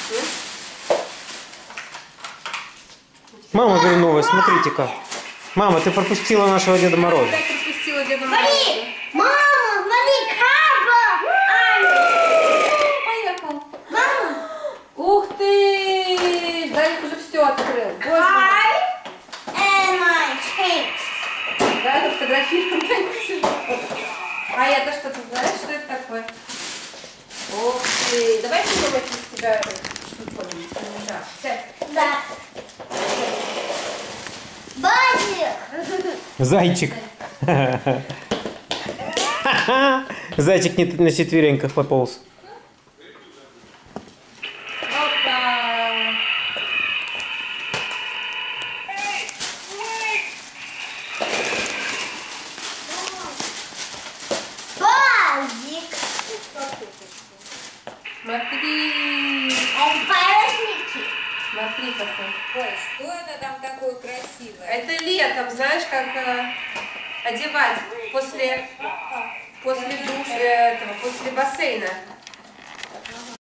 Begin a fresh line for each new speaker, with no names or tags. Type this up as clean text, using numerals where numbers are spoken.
Мама вернулась, смотрите-ка. Мама, ты пропустила нашего Деда Мороза.
Я пропустила Деда Мороза.
Смотри! Мама, смотри, каба!
Поехал.
Мама!
Ух ты! Даник уже все открыл. Боже мой.
And my change.
Да, это фотографируем. А это что, ты знаешь, что это такое? Ух ты! Давай снимем из тебя что-нибудь. Да, сядь.
Да. Базик.
Зайчик. Зайчик на четвереньках пополз.
Опа!
Базик.
Смотри!
Это парусники.
Смотри какой.
Ой, что это там такое красивое?
Это летом, знаешь, как одевать после душа, после бассейна.